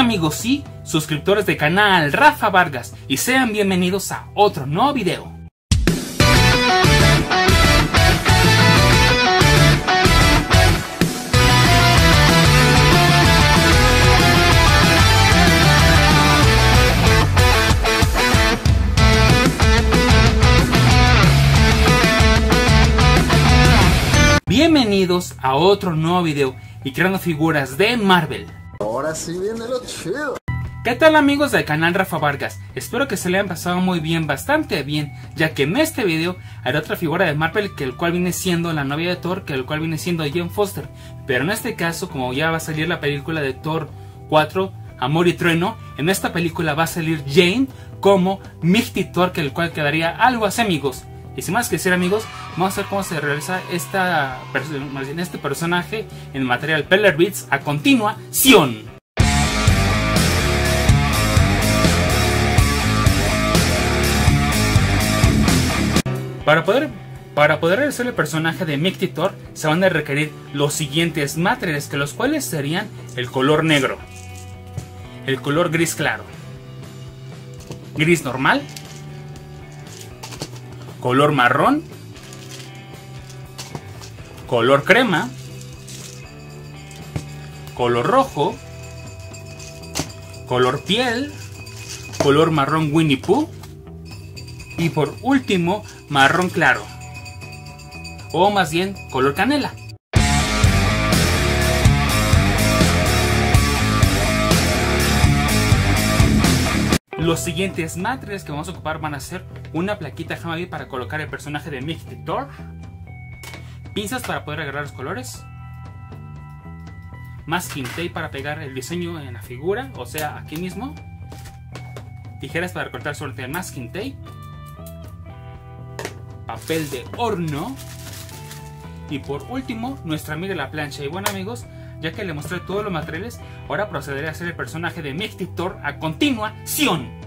amigos sí, suscriptores del canal Rafa Vargas, y sean bienvenidos a otro nuevo video. Bienvenidos a otro nuevo video y creando figuras de Marvel. Ahora sí viene lo chido. ¿Qué tal amigos del canal Rafa Vargas? Espero que se le hayan pasado muy bien, bastante bien, ya que en este video haré otra figura de Marvel, que el cual viene siendo la novia de Thor, que el cual viene siendo Jane Foster. Pero en este caso, como ya va a salir la película de Thor 4, Amor y Trueno, en esta película va a salir Jane como Mighty Thor, que el cual quedaría algo así, amigos. Y sin más que decir, amigos, vamos a ver cómo se realiza este personaje en material Peller Beats a continuación. Para poder realizar el personaje de Mighty Thor se van a requerir los siguientes materiales, que los cuales serían el color negro, el color gris claro, gris normal, color marrón, color crema, color rojo, color piel, color marrón Winnie Pooh y por último marrón claro, o más bien color canela. Los siguientes materiales que vamos a ocupar van a ser una plaquita Hamabi para colocar el personaje de Mighty Thor, pinzas para poder agarrar los colores, masking tape para pegar el diseño en la figura, o sea aquí mismo, tijeras para cortar suerte el masking tape, papel de horno y por último nuestra amiga la plancha. Y bueno amigos, ya que le mostré todos los materiales, ahora procederé a hacer el personaje de Mighty Thor a continuación.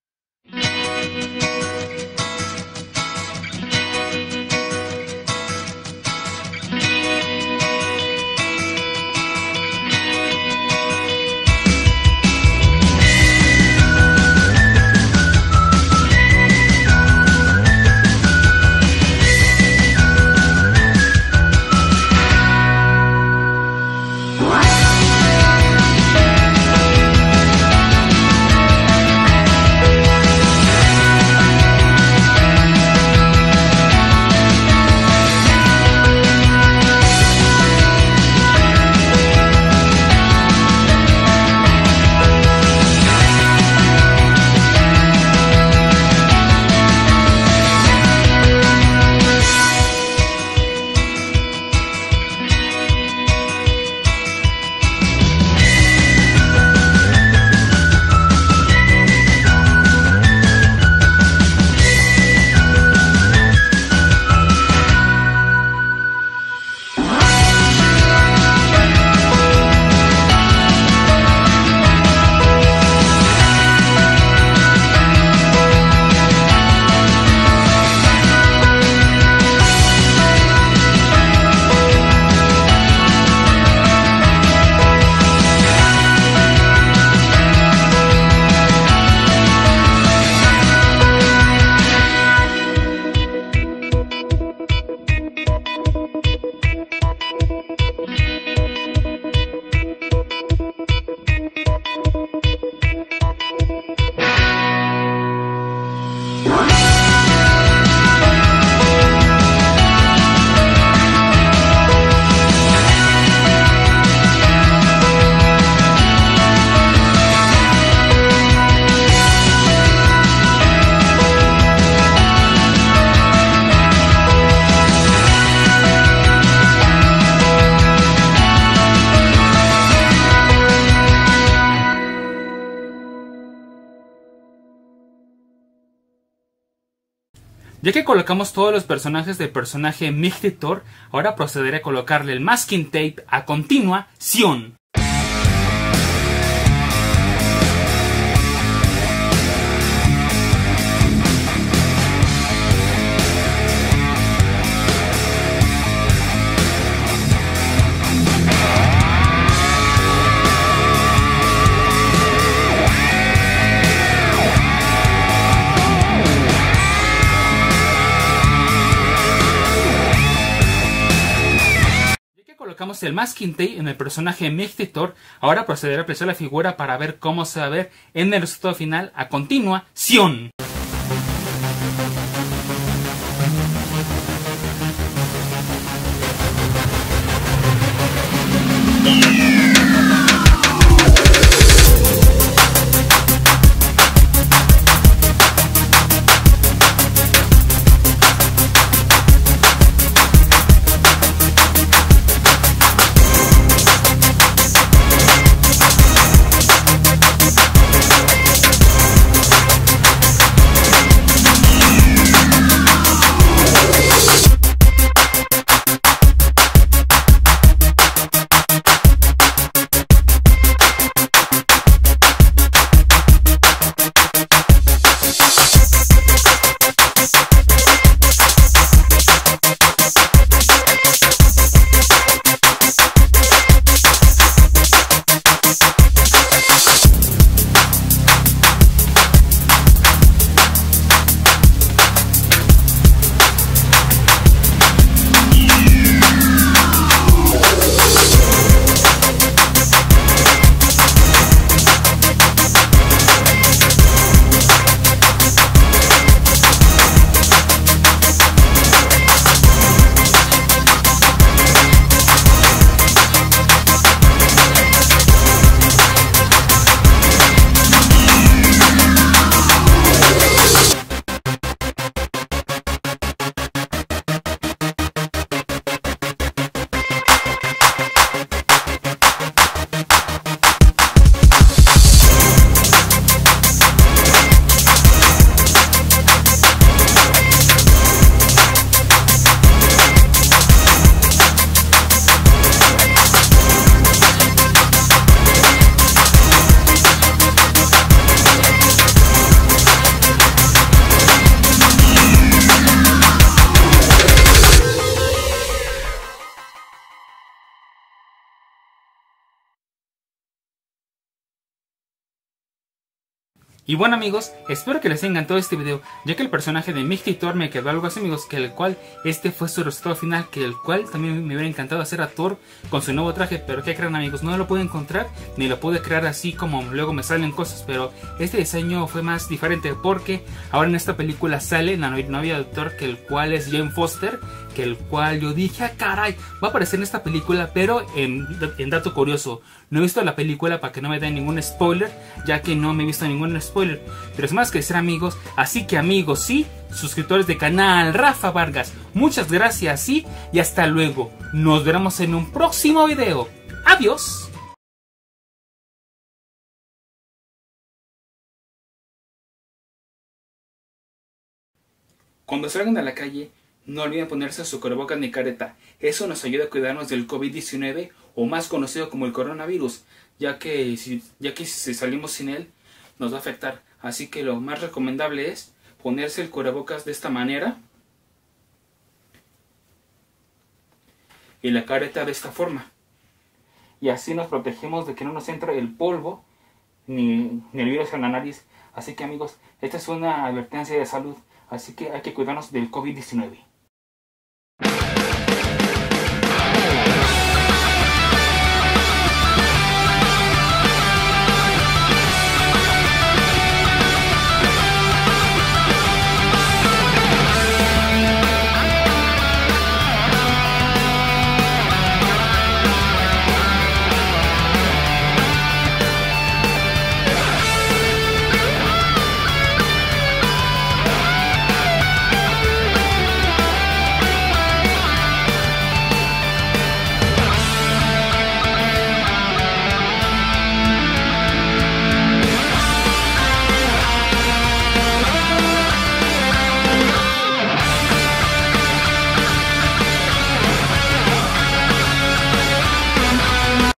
Ya que colocamos todos los personajes del personaje Mighty Thor, ahora procederé a colocarle el masking tape a continuación. sacamos el masking tape en el personaje Mictitor, ahora procederé a apreciar la figura para ver cómo se va a ver en el resultado final a continuación. Y bueno amigos, espero que les haya encantado este video, ya que el personaje de Mictitor me quedó algo así amigos, que el cual este fue su resultado final, que el cual también me hubiera encantado hacer a Thor con su nuevo traje, pero ¿qué creen amigos? No lo pude encontrar, ni lo pude crear así como luego me salen cosas, pero este diseño fue más diferente porque ahora en esta película sale la novia de Thor, que el cual es Jane Foster, que el cual yo dije, ah caray, va a aparecer en esta película, pero en dato curioso, no he visto la película para que no me den ningún spoiler, ya que no me he visto ningún spoiler, pero es más que ser amigos, así que amigos, sí, suscriptores de canal Rafa Vargas, muchas gracias, sí, y hasta luego, nos veremos en un próximo video, adiós. Cuando salgan a la calle, no olviden ponerse su cubrebocas ni careta. Eso nos ayuda a cuidarnos del COVID-19 o más conocido como el coronavirus, ya que si salimos sin él nos va a afectar. Así que lo más recomendable es ponerse el cubrebocas de esta manera y la careta de esta forma. Y así nos protegemos de que no nos entre el polvo ni el virus en la nariz. Así que amigos, esta es una advertencia de salud. Así que hay que cuidarnos del COVID-19.